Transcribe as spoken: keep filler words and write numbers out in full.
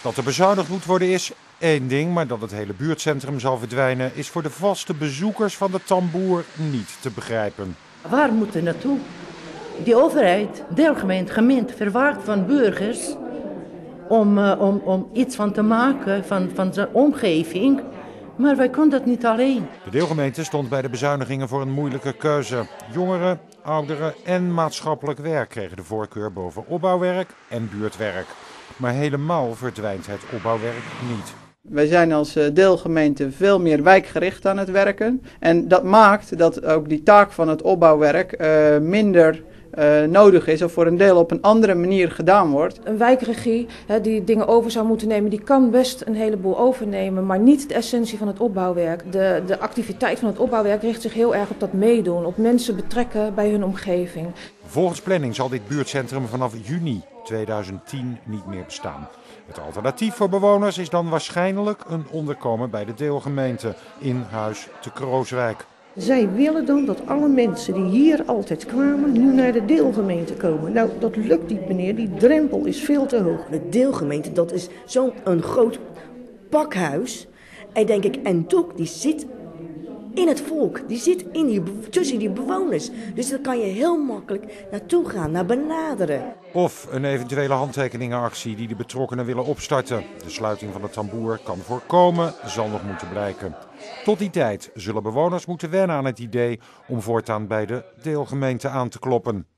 Dat er bezuinigd moet worden is één ding, maar dat het hele buurtcentrum zal verdwijnen is voor de vaste bezoekers van de Tamboer niet te begrijpen. Waar moeten we naartoe? Die overheid, deelgemeente, gemeente verwacht van burgers om, uh, om, om iets van te maken van, van zijn omgeving. Maar wij konden dat niet alleen. De deelgemeente stond bij de bezuinigingen voor een moeilijke keuze. Jongeren, ouderen en maatschappelijk werk kregen de voorkeur boven opbouwwerk en buurtwerk. Maar helemaal verdwijnt het opbouwwerk niet. Wij zijn als deelgemeente veel meer wijkgericht aan het werken. En dat maakt dat ook die taak van het opbouwwerk uh, minder uh, nodig is of voor een deel op een andere manier gedaan wordt. Een wijkregie hè, die dingen over zou moeten nemen, die kan best een heleboel overnemen, maar niet de essentie van het opbouwwerk. De, de activiteit van het opbouwwerk richt zich heel erg op dat meedoen, op mensen betrekken bij hun omgeving. Volgens planning zal dit buurtcentrum vanaf juni tweeduizend tien niet meer bestaan. Het alternatief voor bewoners is dan waarschijnlijk een onderkomen bij de deelgemeente in Huis te Krooswijk. Zij willen dan dat alle mensen die hier altijd kwamen, nu naar de deelgemeente komen. Nou, dat lukt niet, meneer. Die drempel is veel te hoog. De deelgemeente, dat is zo'n een groot pakhuis. En denk ik, en toch, die zit in het volk. Die zit in die, tussen die bewoners. Dus daar kan je heel makkelijk naartoe gaan, naar benaderen. Of een eventuele handtekeningenactie die de betrokkenen willen opstarten. De sluiting van de Tamboer kan voorkomen, zal nog moeten blijken. Tot die tijd zullen bewoners moeten wennen aan het idee om voortaan bij de deelgemeente aan te kloppen.